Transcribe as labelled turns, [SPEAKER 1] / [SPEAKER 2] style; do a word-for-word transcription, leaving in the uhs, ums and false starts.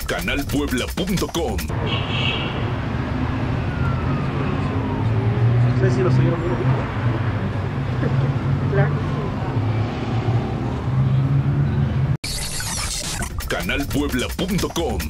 [SPEAKER 1] canal puebla punto com.
[SPEAKER 2] No sé si lo oyeron bien.
[SPEAKER 3] Claro.
[SPEAKER 1] canal puebla punto com.